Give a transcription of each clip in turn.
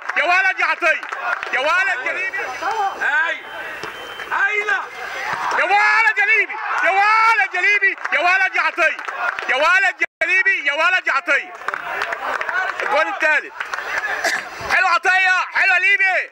يا ولد يا عطيه يا ولد يا ليبي هايله يا ولد يا ليبي يا ولد يا ليبي يا ولد يا عطيه يا ولد يا ليبي يا ولد يا عطيه. الجول الثالث حلو عطيه حلو ليبي.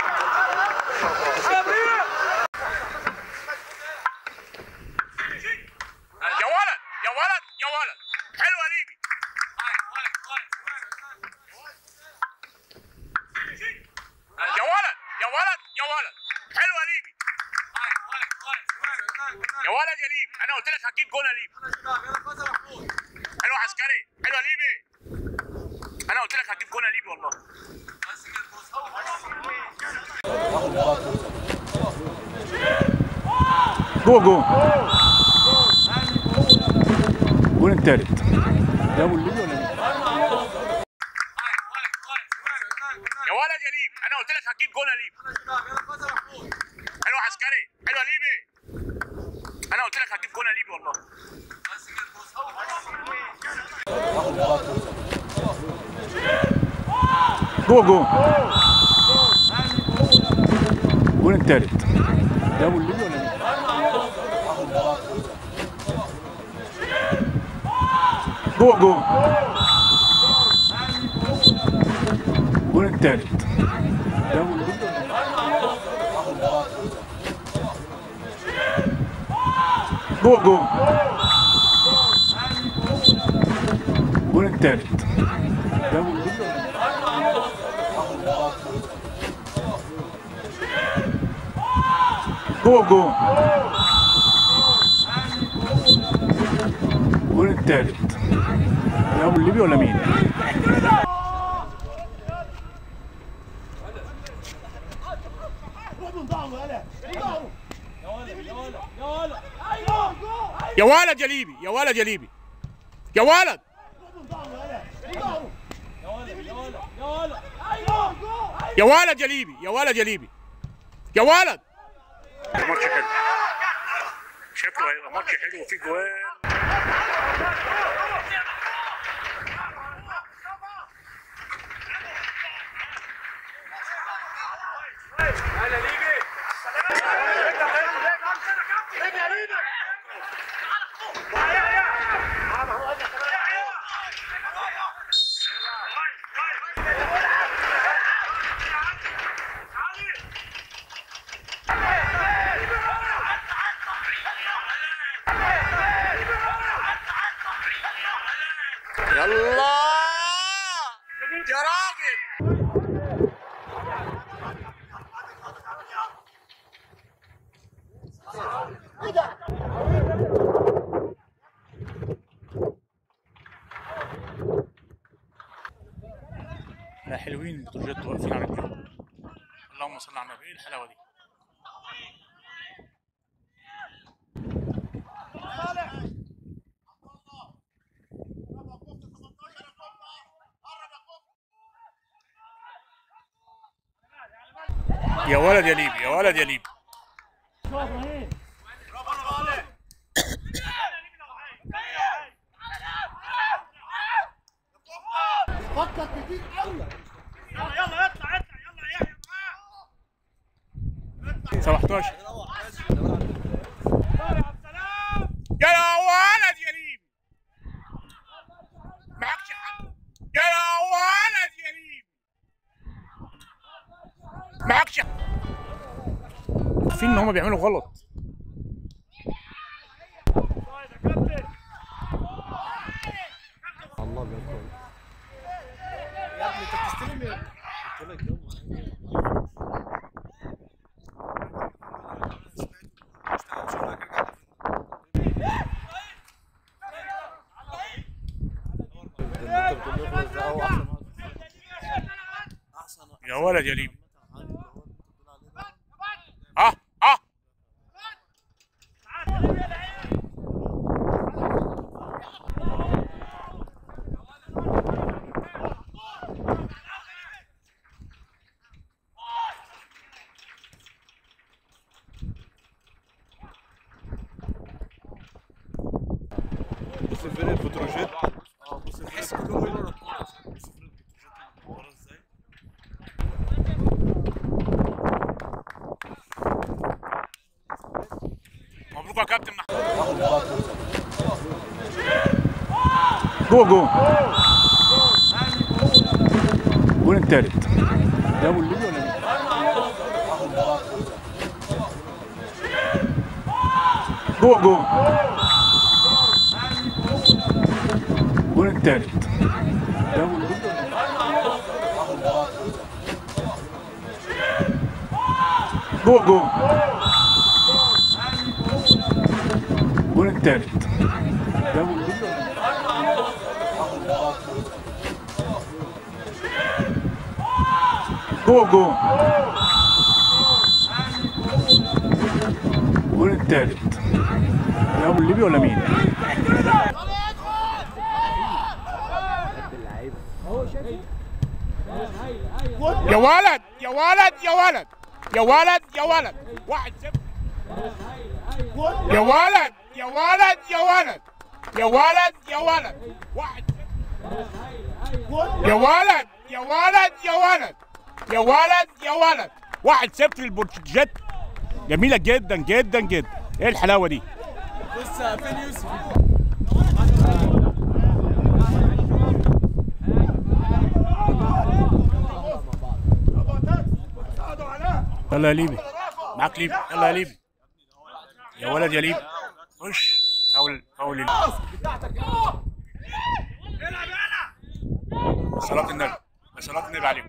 يا ولد يا ولد يا ولد حلوه ليبي. يا ولد يا ولد يا ولد حلوه ليبي. يا ولد يا ليبي انا قلت لك هتجيب جول يا ليبي. حلوه عسكري حلوه ليبي. انا قلت لك هتجيب جول يا ليبي والله. جول جول الجول الثالث ده ابو الليبي ولا مين؟ يا ولد يا ليبي انا قلت لك هتجيب جول يا ليبي. حلوه عسكري حلوه ليبي. انا قلت لك هتجيب جول يا ليبي والله. جول جول الجول الثالث ده ابو الليبي ولا مين؟ جول جول الجول الثالث ده ابو الليبي ولا مين؟ جول جول الجول الثالث ده ابو الليبي ولا مين؟ جول جول الجول الثالث ده ابو الليبي ولا مين؟ يا ولد يا ليبي يا ولد يا ليبي يا ولد يا ولد يا ليبي يا ولد يا ليبي يا ولد. ماتش حلو شكله هيبقى ماتش حلو وفيه جوان. يلا يا راجل. لا حلوين البتروجيت واقفين على الجو. اللهم صل على النبي. ايه الحلاوه دي؟ يا ولد يا ليبي يا ولد يا ليبي. فكر كتير يلا يلا اطلع يلا يا يحيى معاه 17 يا ولد يا ليبي. معكش حد يا ولد يا ليبي. معكش عارفين ان هما بيعملوا غلط. الله بيكون يا ابني انت بتستلم يا قلت لك يلا يا ولد يا ليبي. بص فين البتروجيت. بص تحس كلهم بيقولوا الكوره. بص فين البتروجيت ورا ازاي. اسمكم يا كابتن محمود. جوه جوه. الجون التالت. ده ابو الليبي ولا مين؟ جوه جوه. الجون التالت. ده ابو الليبي ولا مين؟ جوه جوه. الجون التالت. ده ابو الليبي ولا مين؟ جوه جوه. الجون التالت. ده ابو الليبي ولا مين؟ يا ولد يا ولد يا ولد يا ولد يا ولد 1-0. يا ولد يا ولد يا ولد يا ولد يا ولد 1-0. يا ولد يا ولد يا ولد يا ولد يا ولد 1-0 للبورتوجيت. جميله جدا جدا جدا. ايه الحلاوه دي؟ بص فين يوسف؟ يلا يا ليبي، معاك ليبي، يلا يا ليبي يا ولد يا ليبي. خش فاول ليبي. صلاة النبي، صلاة النبي عليكم.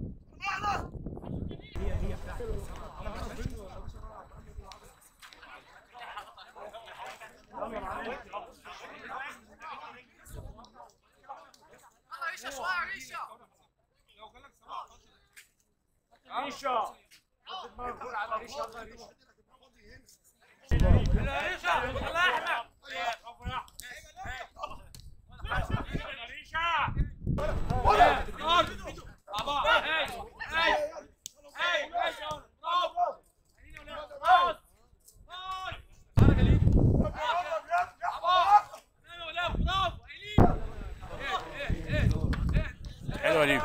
حلوة ليبي.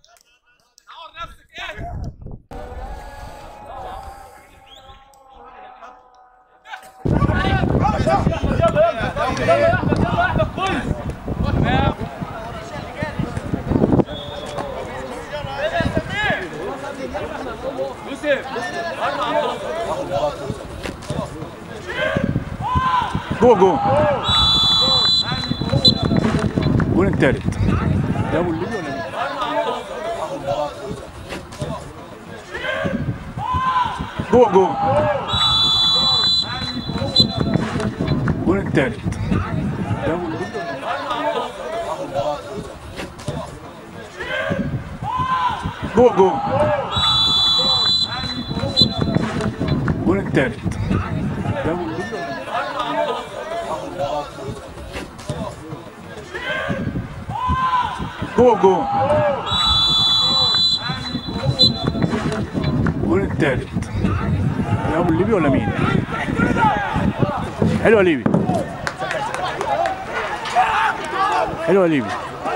جوه جوه. الجون التالت. ده ابو الليبي ولا مين؟ جوه جوه. الجون التالت. ده ابو الليبي ولا مين؟ جوه جوه. الجون التالت. ده ابو الليبي ولا مين؟ جوه جوه. الجون التالت. ده ابو الليبي ولا مين؟ حلوه ليبي، حلوه ليبي.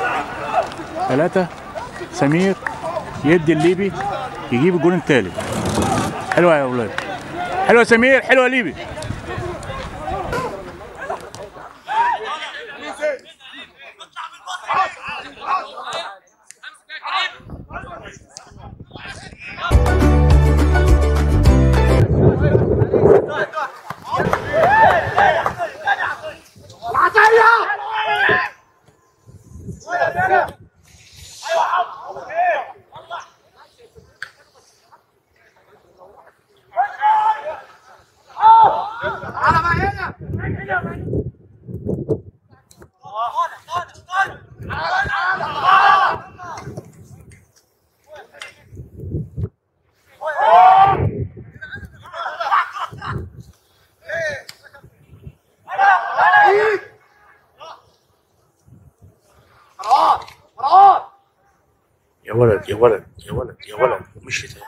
3 سمير يدي الليبي يجيب الجون التالت. حلوه يا اولاد، حلوه سمير، حلوه ليبي. يا ولد يا ولد يا ولد يا ولد مش تاني.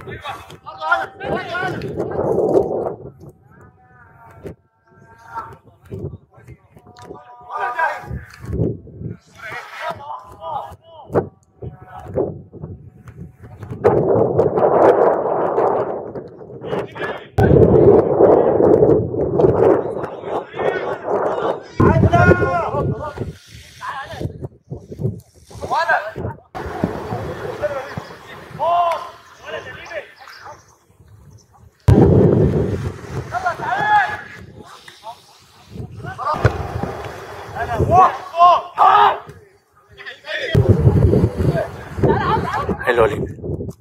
حلوه ليبي.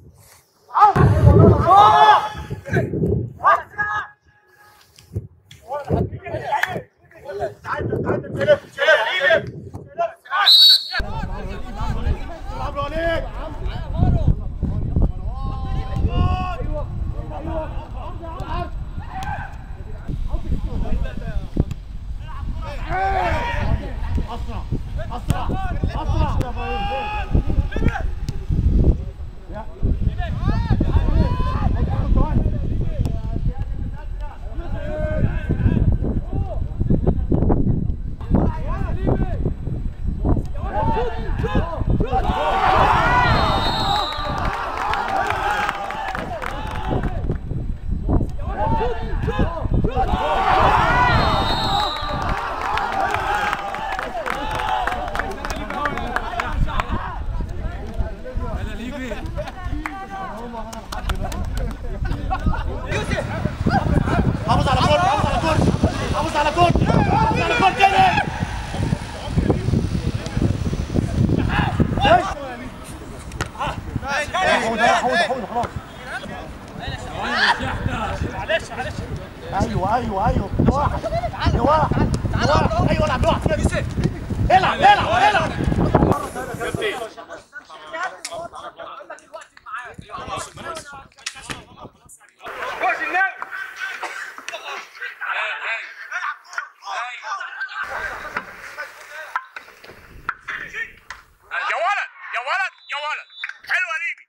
حافظ على كورة، حافظ على كورة، حافظ على كورة، حافظ على كورة كده. حوض خلاص. معلش ايوه لواحد ايوه العب لوحدك كده. العب يا ولد حلوه ليبي.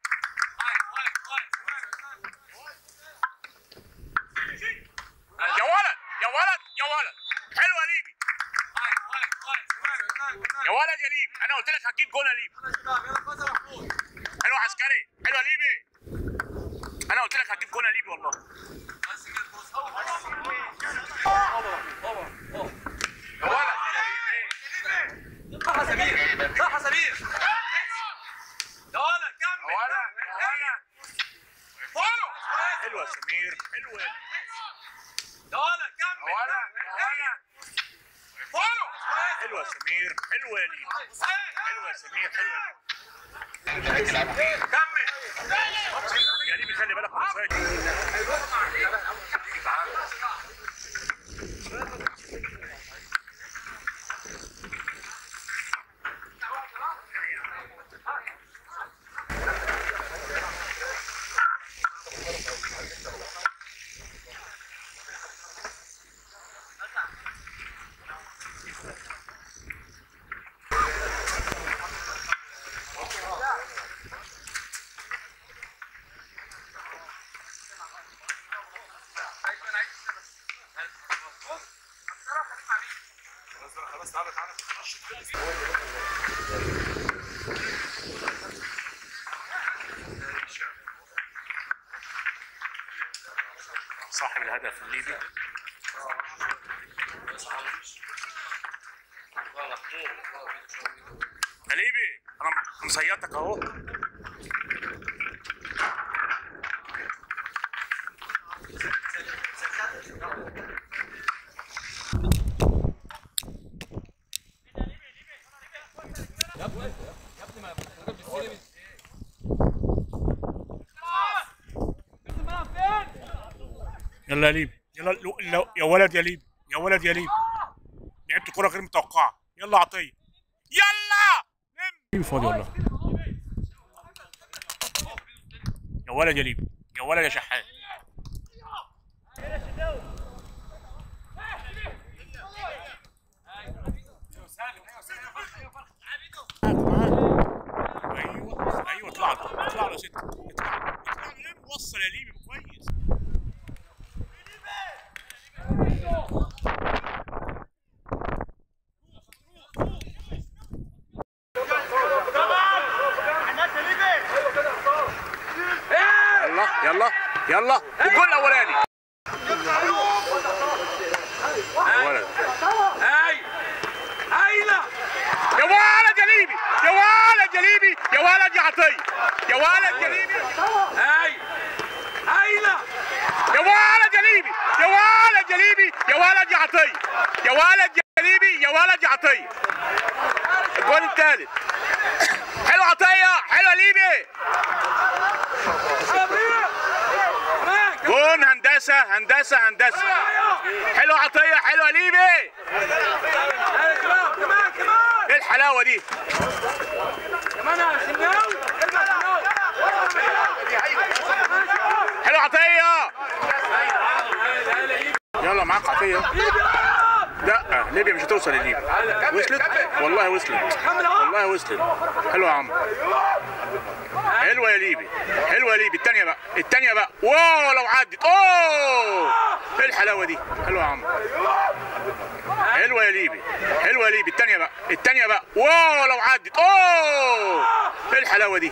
يا ولد حلوه ليبي. يا ولد يا ليبي، انا قلت لك هتجيب جول يا ليبي. حلوه عسكري، حلوه ليبي، انا قلت لك هتجيب جول يا ليبي والله. يا ولد صح يا سمير، صح يا سمير. يا ولد كمل. حلوه يا سمير، حلوه يا ولد كمل. حلوه يا سمير، حلوه يا ليبي، حلوه يا سمير، حلوه يا ليبي. كمل يا ليبي، خلي بالك من الفايت. صاحب الهدف الليبي يا ليبي، انا مصيطك اهو. يلا يا ليبي، يلا يا ولد يا ليبي، يا ولد يا ليبي، لعبت كرة غير متوقعة. يلا عطية، يلا لم فاضي والله. يا ولد يا ليبي، يا ولد يا شحات. ايوه اطلع له، اطلع له يا ست، اطلع له، وصل يا ليبي كويس. يلا يلا الجول الاولاني. يا ولد هايله يا ولد يا ليبي، يا ولد يا ليبي، يا ولد يا عطيه، يا ولد يا ليبي هايله يا ولد يا ليبي، يا ولد يا ليبي، يا ولد يا عطيه، يا ولد يا ليبي، يا ولد يا عطيه. الجول الثالث. حلو عطيه، حلو ليبي. جون هندسه هندسه هندسه. حلو عطيه، حلو ليبي. ايه الحلاوه دي؟ حلو عطيه. يلا معاك عطيه. لا ليبيا مش هتوصل لليبيا. وصلت والله، وصلت والله، وصلت. حلو يا عمرو، حلوه يا ليبي، حلوه يا ليبي. الثانيه بقى، الثانيه بقى. واو لو عدت. اوه ايه الحلاوه دي؟ حلوه يا عمرو، حلوه يا ليبي، حلوه يا ليبي. الثانيه بقى، الثانيه بقى. واو لو عدت. اوه ايه الحلاوه دي؟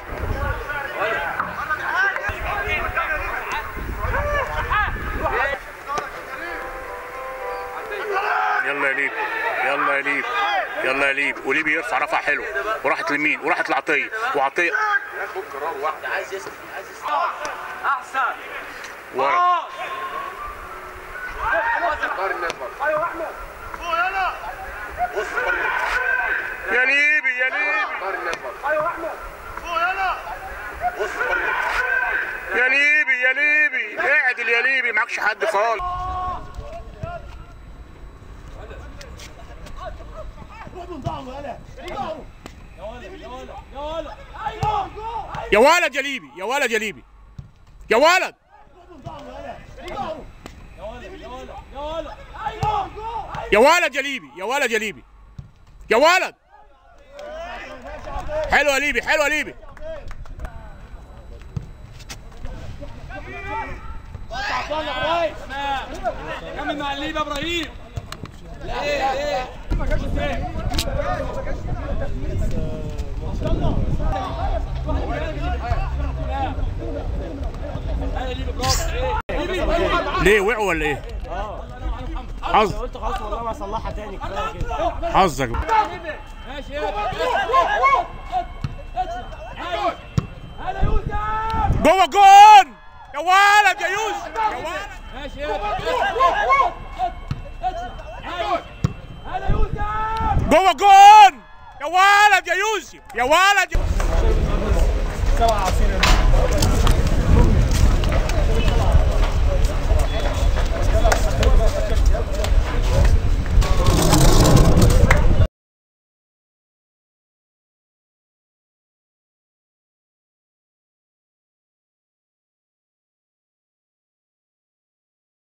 يلا يا ليبي، يلا يا ليبي، يلا يا ليبي. وليبي يرفع رفع حلو، وراحت لمين؟ وراحت لعطيه، وعطيه عايز يسند، عايز يسند احسن ورا. ايوه احمد يلا بص يا ليبي، يا ليبي. ايوه احمد يلا بص يا ليبي، يا ليبي. اعدل يا ليبي، معكش حد خالص. يا ولد يا ليبي، يا ولد يا ليبي، يا ولد. يا ولد يا ليبي، يا ولد يا ليبي، يا ولد. حلوه يا ليبي، حلوه يا ليبي. كمل مع الليبي يا ابراهيم. ليه وقعوا ولا ايه؟ حظ. قلت خلاص والله ما اصلحها تاني، كفايه كده. حظك. ماشي هلا يوسف. جوه الجون يا ولد يا يوسف، يا ولد. ماشي هلا يوسف. جوه الجون يا ولد يا يوسف، يا ولد. 7 عصير